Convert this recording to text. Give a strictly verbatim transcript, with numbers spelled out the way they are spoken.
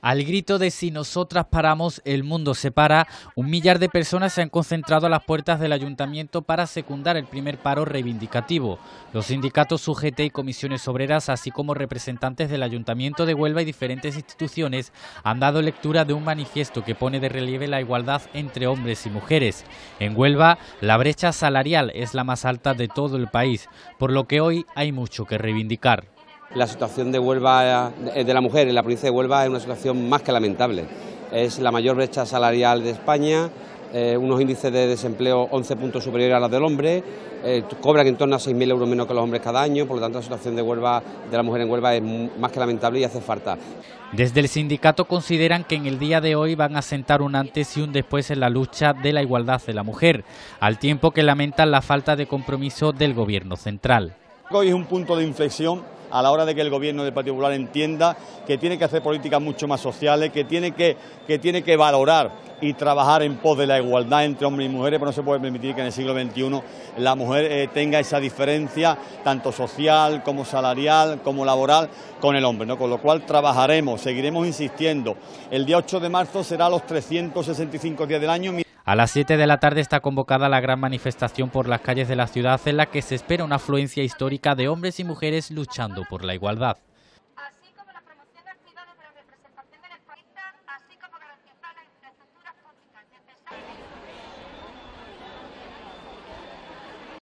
Al grito de "si nosotras paramos, el mundo se para", un millar de personas se han concentrado a las puertas del ayuntamiento para secundar el primer paro reivindicativo. Los sindicatos U G T y comisiones obreras, así como representantes del Ayuntamiento de Huelva y diferentes instituciones, han dado lectura de un manifiesto que pone de relieve la igualdad entre hombres y mujeres. En Huelva, la brecha salarial es la más alta de todo el país, por lo que hoy hay mucho que reivindicar. La situación de Huelva, de la mujer en la provincia de Huelva, es una situación más que lamentable. Es la mayor brecha salarial de España, eh, unos índices de desempleo once puntos superiores a los del hombre, eh, cobran en torno a seis mil euros menos que los hombres cada año, por lo tanto la situación de Huelva, de la mujer en Huelva es más que lamentable y hace falta. Desde el sindicato consideran que en el día de hoy van a sentar un antes y un después en la lucha de la igualdad de la mujer, al tiempo que lamentan la falta de compromiso del gobierno central. Hoy es un punto de inflexión a la hora de que el gobierno del Partido Popular entienda que tiene que hacer políticas mucho más sociales, que tiene que, que tiene que valorar y trabajar en pos de la igualdad entre hombres y mujeres, pero no se puede permitir que en el siglo veintiuno la mujer eh, tenga esa diferencia, tanto social como salarial, como laboral, con el hombre, ¿no? Con lo cual trabajaremos, seguiremos insistiendo. El día ocho de marzo será los trescientos sesenta y cinco días del año. A las siete de la tarde está convocada la gran manifestación por las calles de la ciudad, en la que se espera una afluencia histórica de hombres y mujeres luchando por la igualdad.